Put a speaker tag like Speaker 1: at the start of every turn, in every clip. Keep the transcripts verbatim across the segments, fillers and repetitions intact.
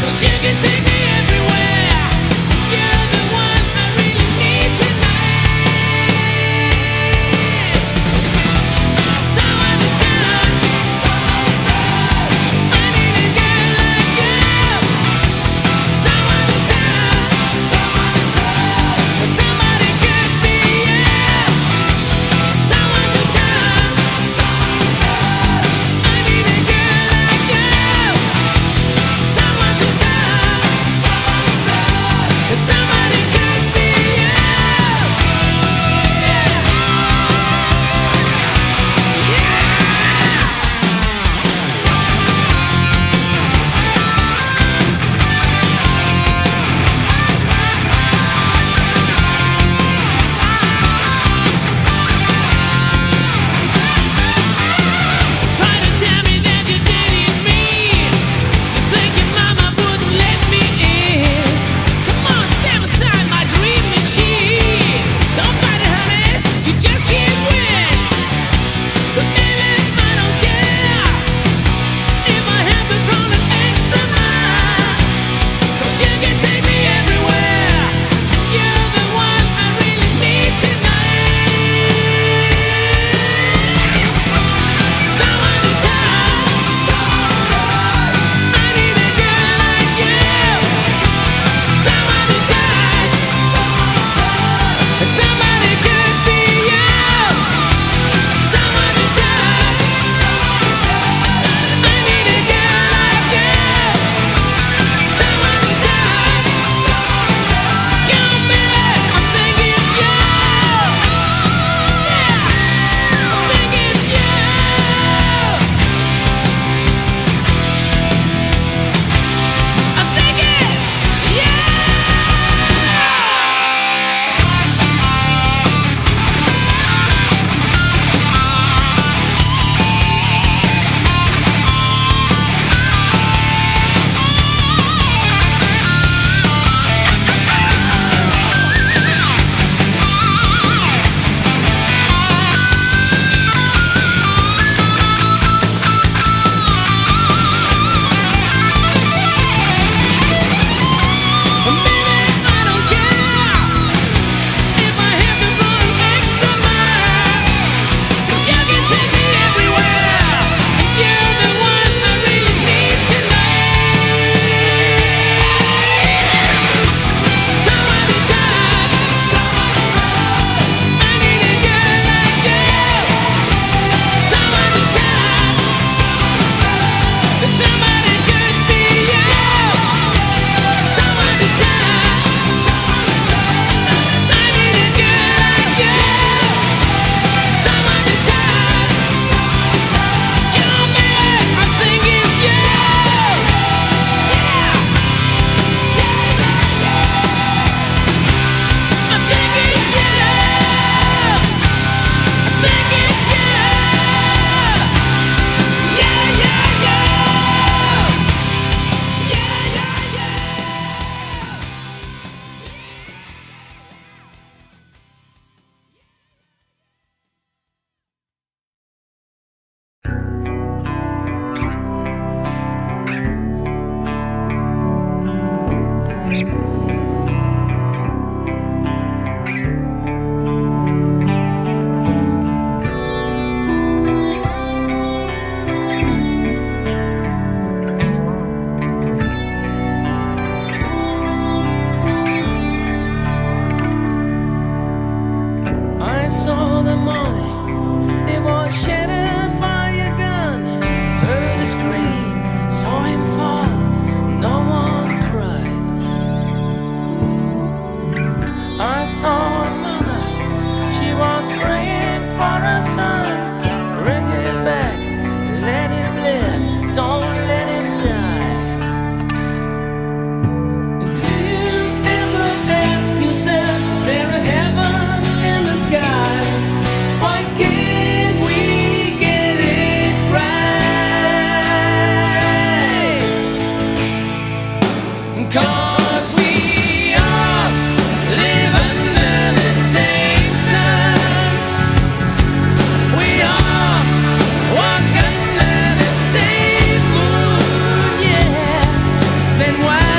Speaker 1: Then why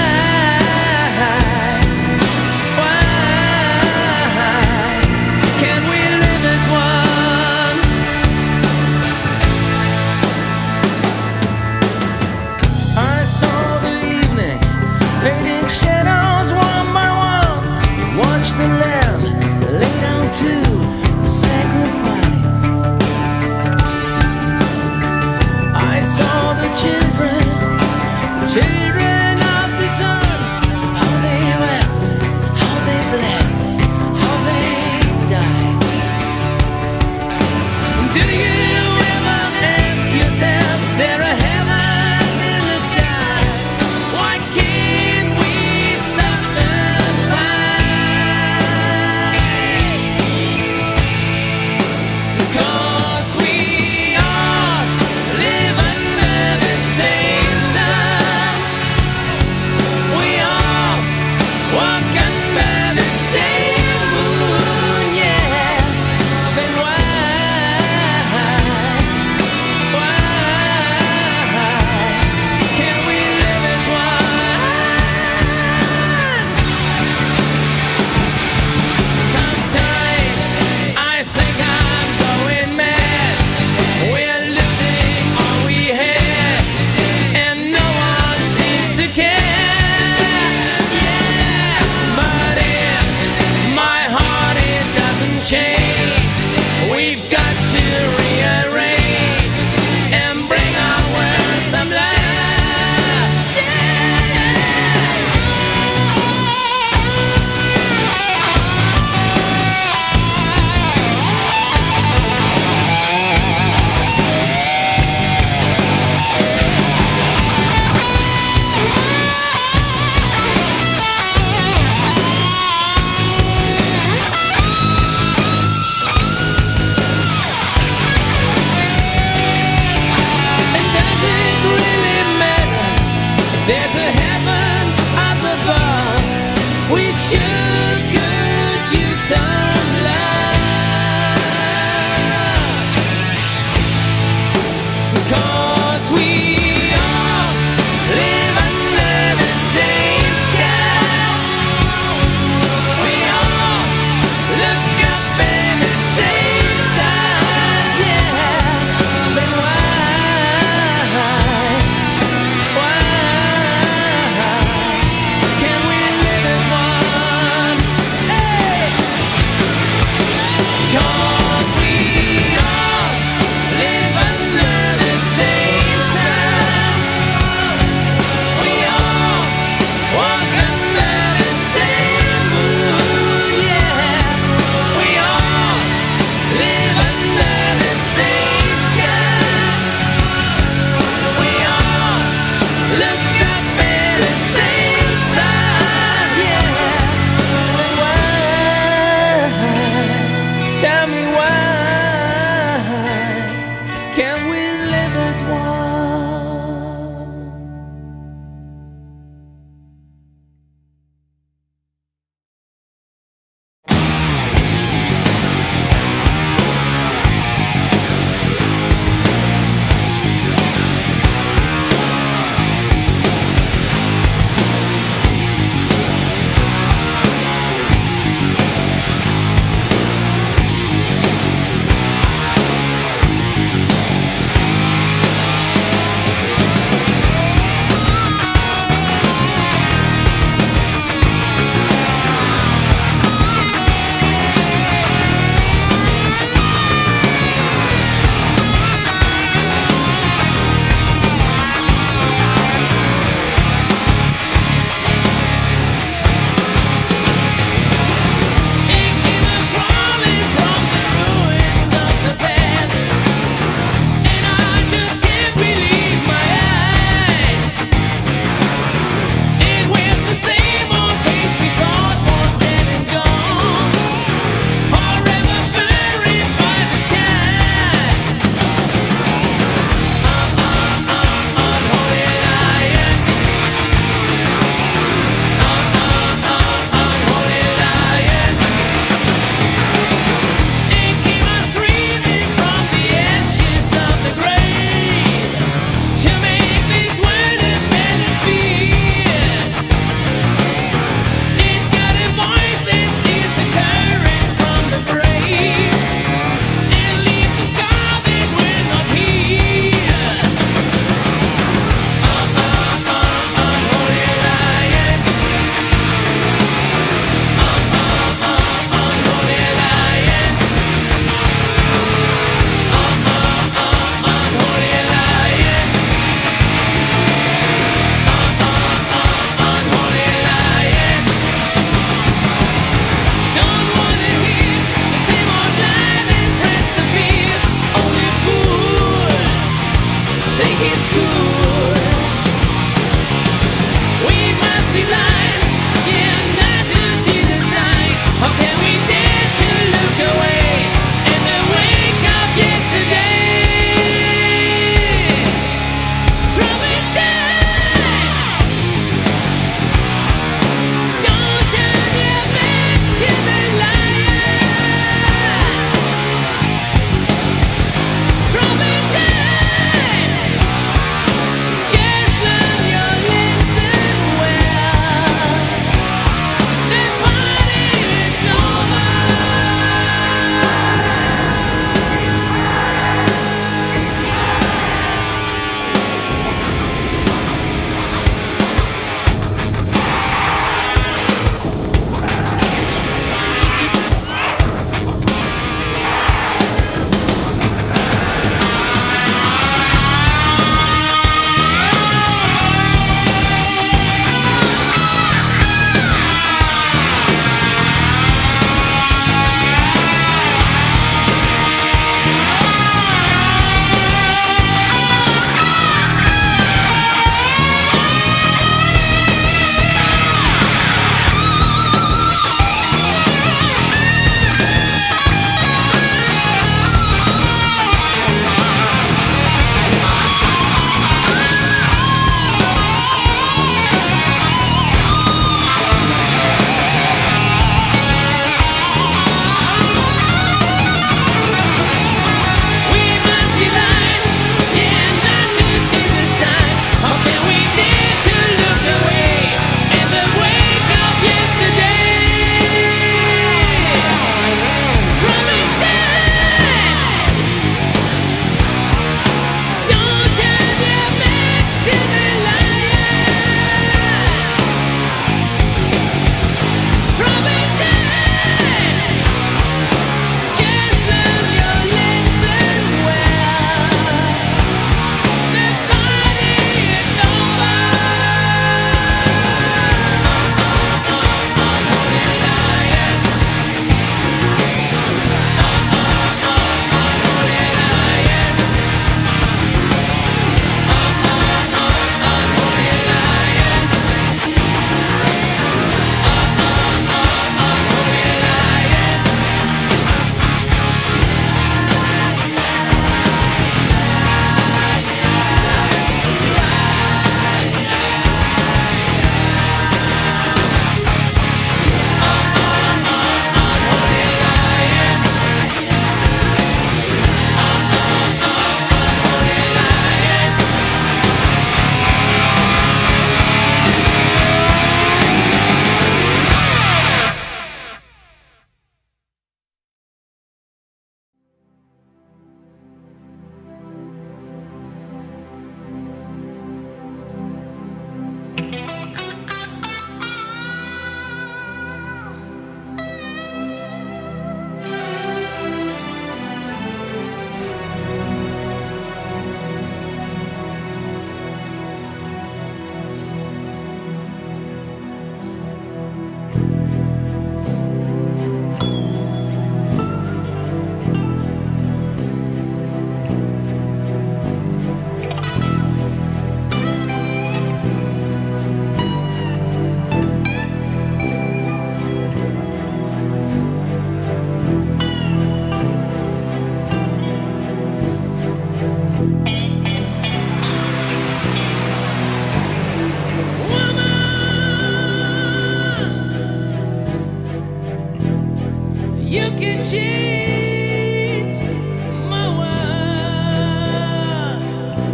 Speaker 1: change my world.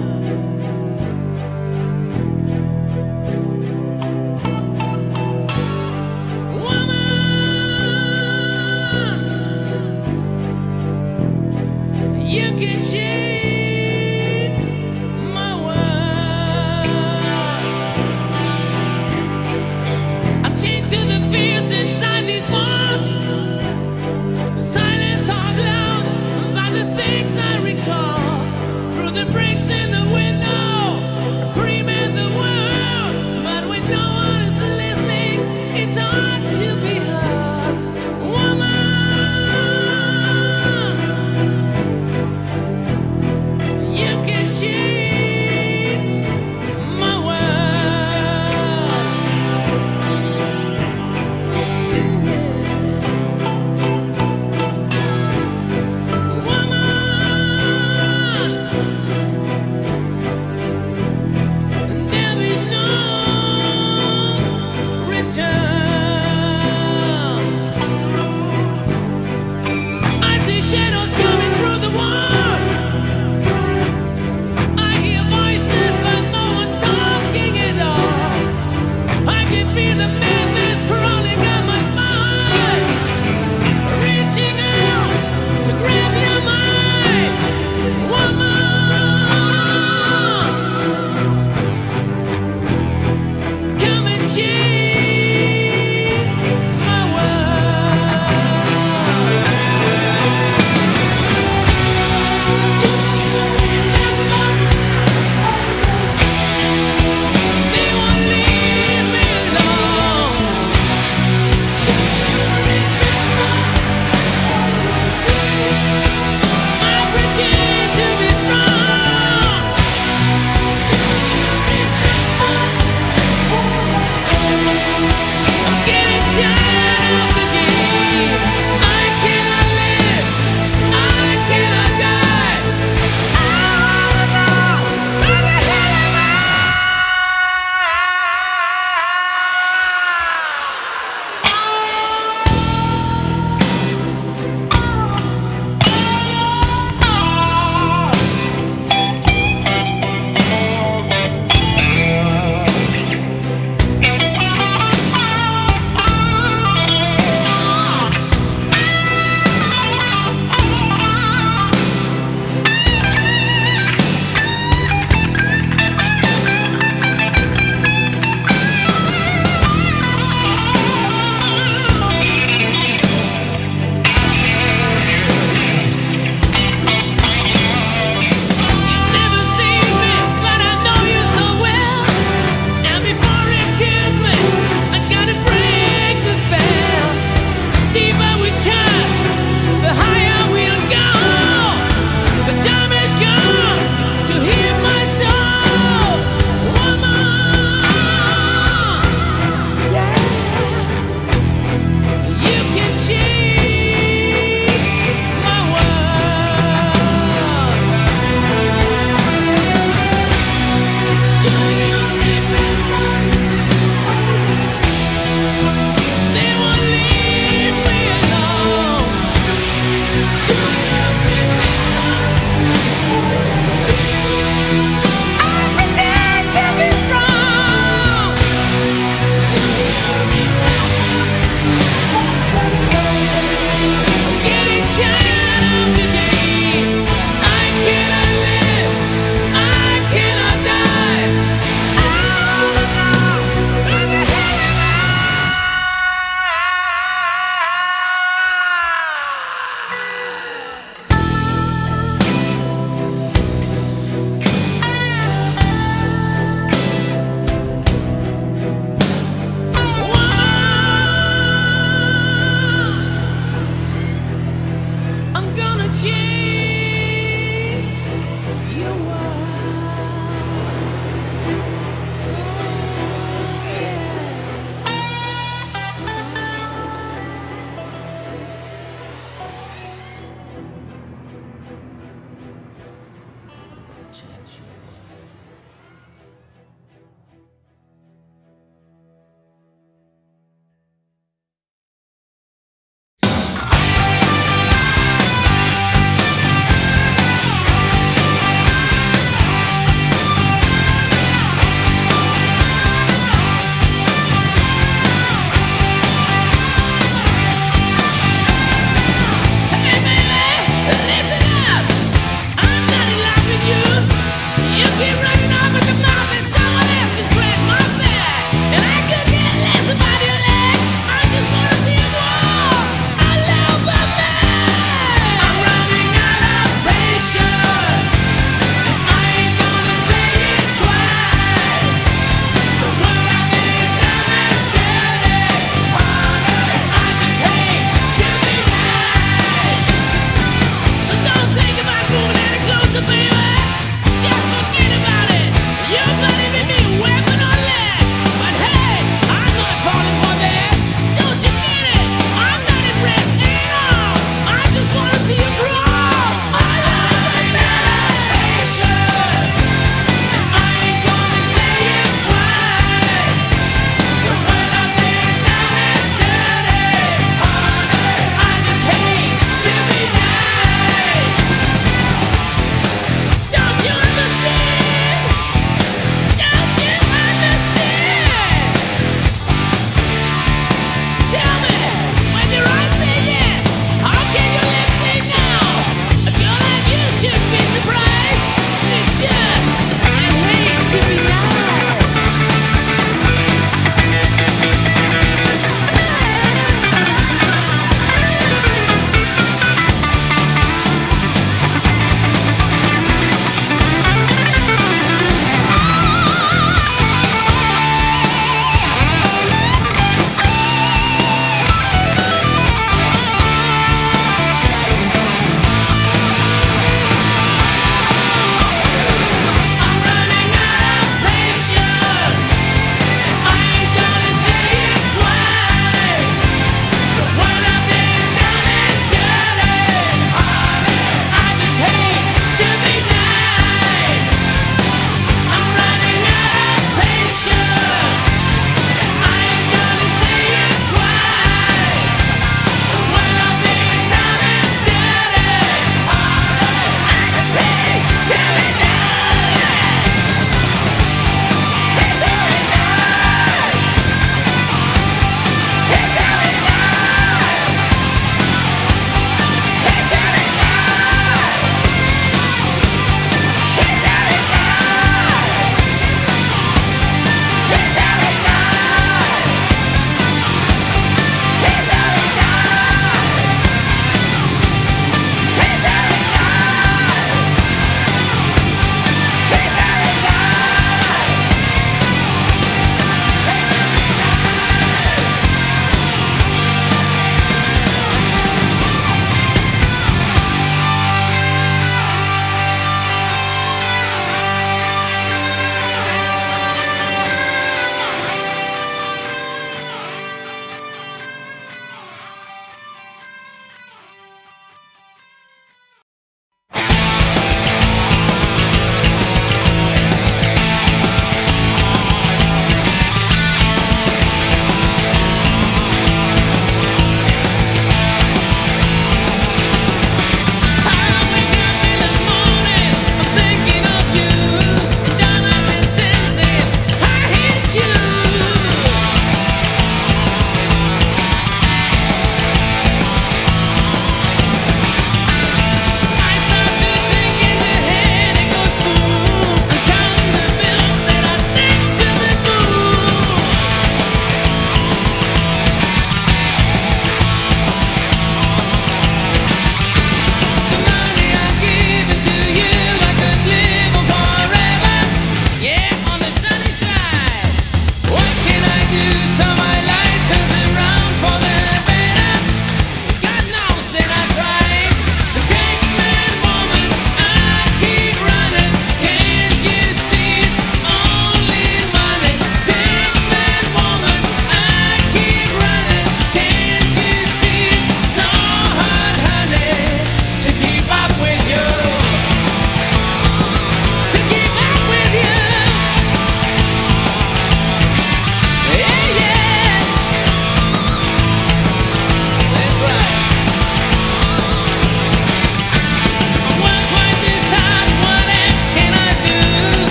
Speaker 1: Woman, you can change my world. I'm chained to the fears inside these walls. The silence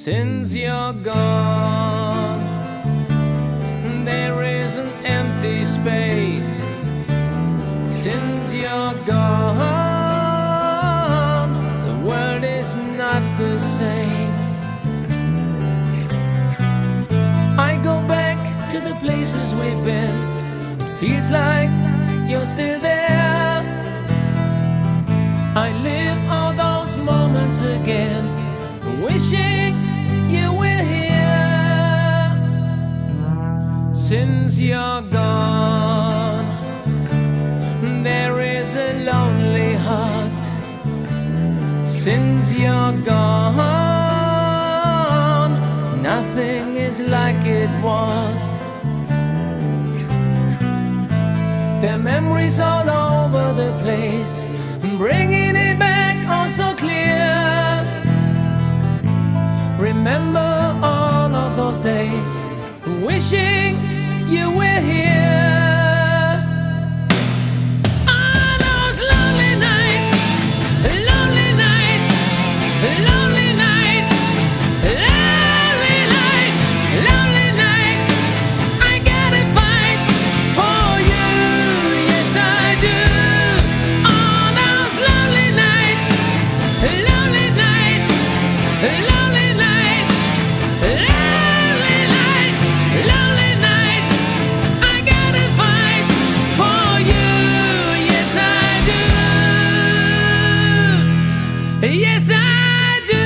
Speaker 1: Since you're gone, there is an empty space. Since you're gone, the world is not the same. I go back to the places we've been. It feels like you're still there. I live all those moments again, wishing you were here. Since you're gone, there is a lonely heart. Since you're gone, nothing is like it was. There are memories all over the place, bringing it back all so clear. Remember all of those days, wishing you were here. All those lonely nights, lonely nights, lonely nights, lonely nights, lonely nights. I gotta fight for you, yes I do. All those lonely nights, lonely nights, lonely nights, lonely nights, lonely nights. I gotta fight for you, yes I do. Yes I do.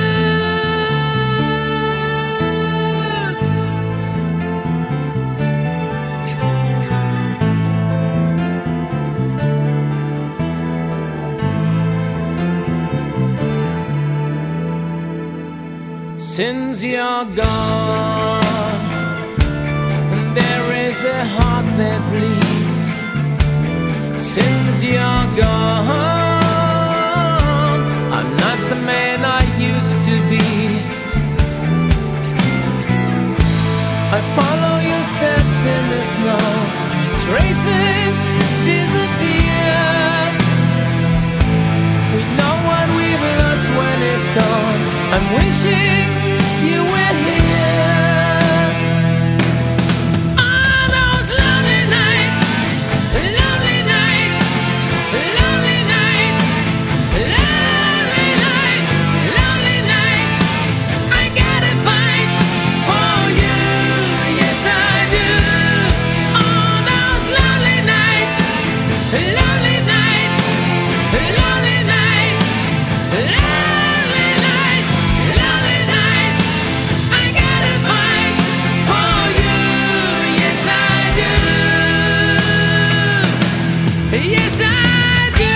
Speaker 1: Since you're gone, there is a heart that bleeds. Since you're gone, I'm not the man I used to be. I follow your steps in the snow, traces disappear. We know what we've lost when it's gone. I'm wishing you were here. All those lonely nights, lonely nights, lonely nights, lonely nights, lonely nights. I gotta fight for you, yes I do. All those lonely nights, lonely nights, lonely nights, lonely nights, lonely nights. I gotta fight for you, yes I do. Yes I do.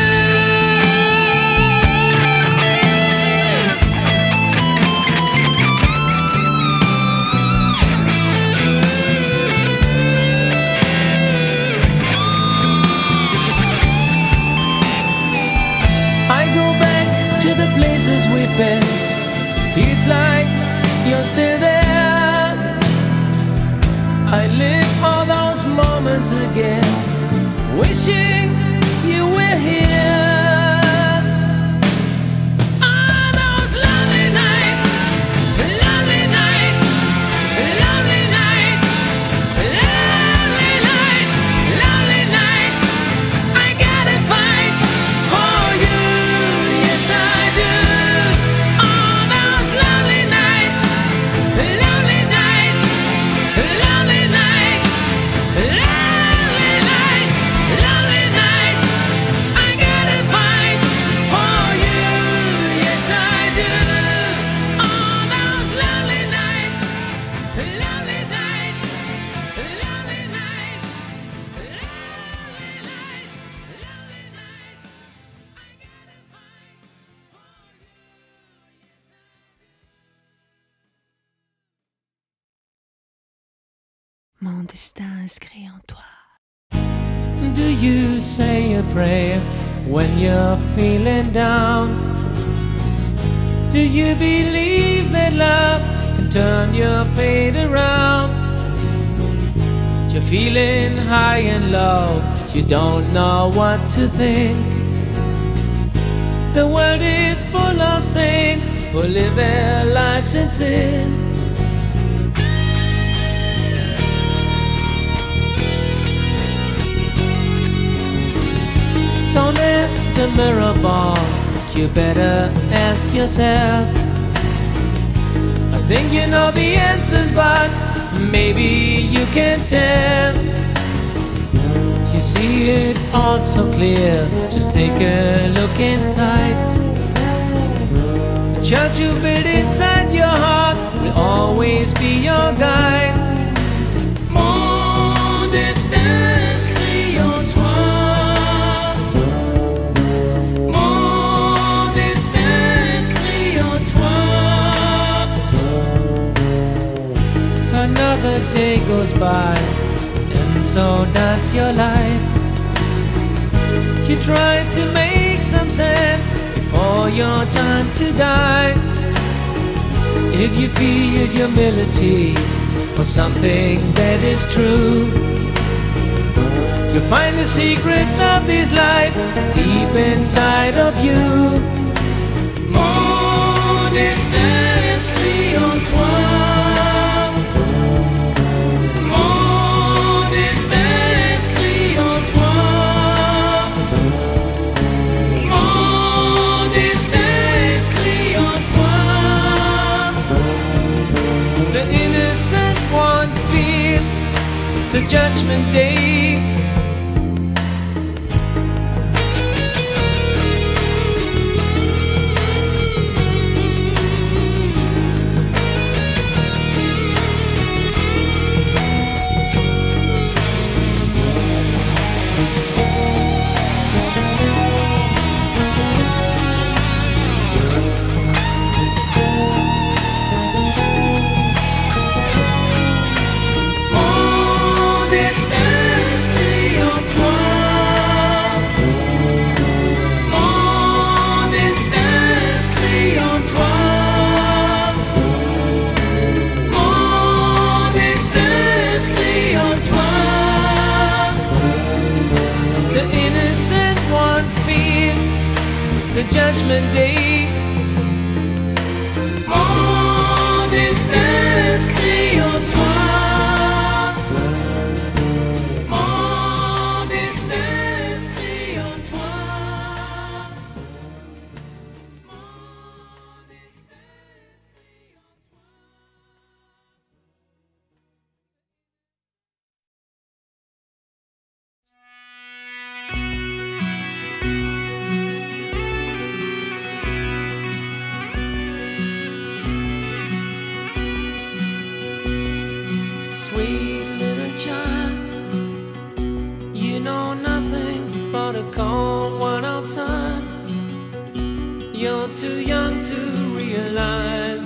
Speaker 1: I go back to the places we've been. Feels like you're still there. I live all those moments again, wishing you were here. All those lonely nights, lonely nights, lonely nights, lonely nights, lonely nights. I gotta fight for you, yes I do. All those lonely nights, lonely nights, lonely nights, lonely nights, lonely nights. I gotta fight for you, yes I do. All those lonely nights, lonely nights, lonely nights, lonely nights, lonely nights. I gotta fight for you, yes I do.
Speaker 2: Mon destin inscrit en toi.
Speaker 1: Do you say a prayer when you're feeling down? Do you believe that love can turn your fate around? You're feeling high and low, you don't know what to think. The world is full of saints who live their lives in sin. Don't ask the mirror ball, you better ask yourself. I think you know the answers, but maybe you can't tell. You see it all so clear, just take a look inside. The church you build inside your heart will always be your guide.
Speaker 3: Mon destin inscrit en toi. Mon destin inscrit en toi.
Speaker 1: Another day goes by, and so does your life. You try to make some sense before your time to die. If you feel humility for something that is true, you'll find the secrets of this life deep inside of you.
Speaker 3: Mon destin inscrit en toi. Mon destin inscrit en toi. Mon destin inscrit en toi.
Speaker 1: The innocent won't feel the judgment day. The judgment day.
Speaker 3: Mon destin inscrit en toi. Mon destin inscrit en toi. Mon destin inscrit en toi.
Speaker 1: Sweet little child, you know nothing but a cold one outside. You're too young to realize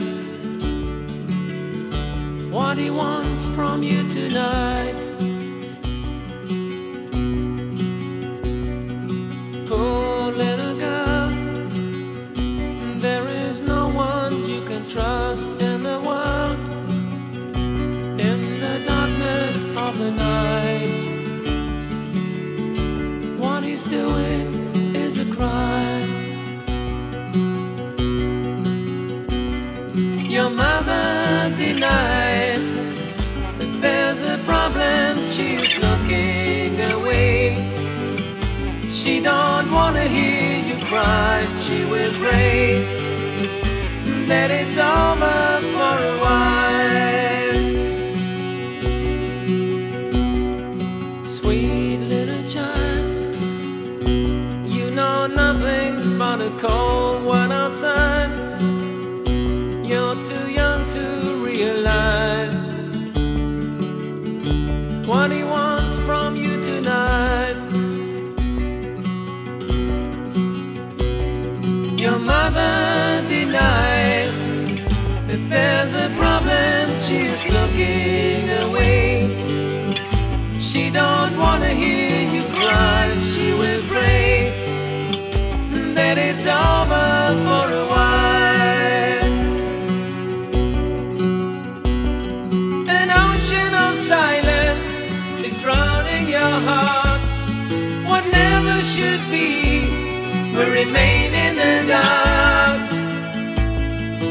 Speaker 1: what he wants from you tonight. Poor little girl, there is no one you can trust in the world. Of the night, what he's doing is a crime. Your mother denies that there's a problem, she's looking away. She don't wanna hear you cry, she will pray that it's over for a while. Sweet little child, you know nothing but a cold one outside. You're too young to realize what he wants from you tonight. Your mother denies that there's a problem, she's looking away. She don't wanna hear you cry, she will pray that it's over for a while. An ocean of silence is drowning your heart. What never should be will remain in the dark.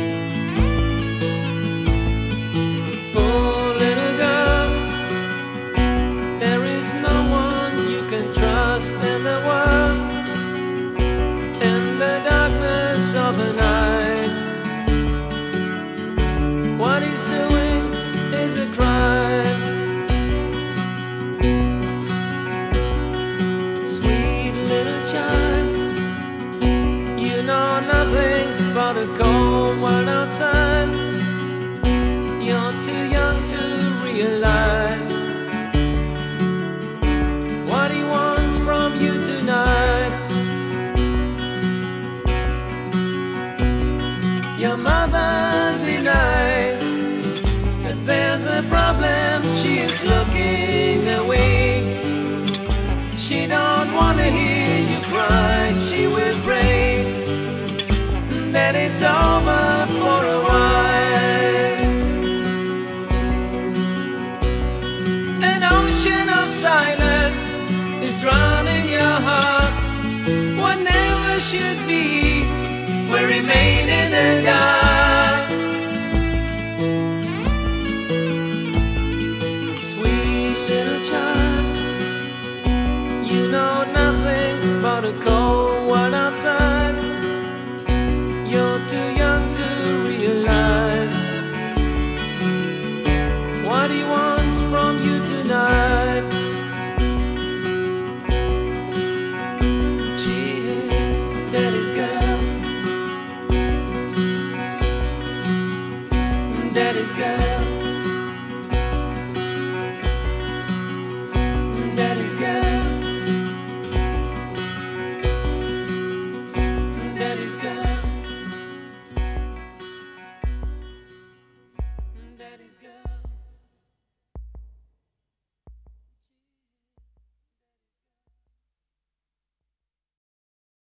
Speaker 1: darkness of the night. What he's doing is a crime. Sweet little child, you know nothing about a cold world outside. You're too young to realize what he wants from you tonight. Your mother denies that there's a problem. She is looking away. She don't want to hear you cry. She will pray that it's over for a while. An ocean of silence is drowning your heart. What never should be will remain in the dark. Sweet little child, you know nothing about a cold world outside. You're too young to realize what he wants from you tonight. She is daddy's girl, daddy's girl.